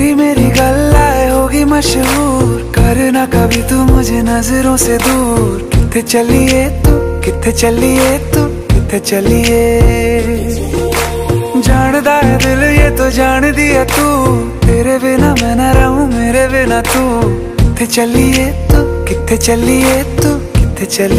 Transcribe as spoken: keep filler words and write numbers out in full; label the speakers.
Speaker 1: तेरी मेरी गल्ला होगी मशहूर, करना कभी तू मुझे नजरों से दूर। किथे चलिए तू, किथे चलिए तू, किथे चलिए। जानदा है दिल ये तो जान दिया तू, तेरे बिना मैं ना रहूं मेरे बिना तू। किथे चलिए तू, किथे चलिए तू, किथे चलिए।